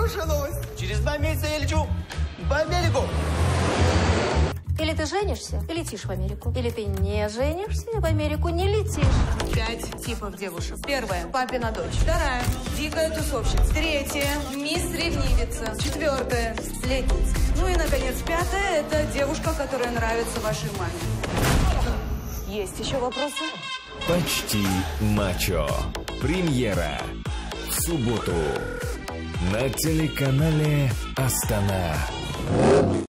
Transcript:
хорошая новость. Через 2 месяца я лечу в Америку. Или ты женишься и летишь в Америку. Или ты не женишься и в Америку не летишь. 5 типов девушек. Первая – папина дочь. Вторая – дикая тусовщица. Третья – мисс-ревнивица. Четвертая – сплетница. Ну и, наконец, пятая – это девушка, которая нравится вашей маме. Есть еще вопросы? Почти мачо. Премьера в субботу на телеканале Астана.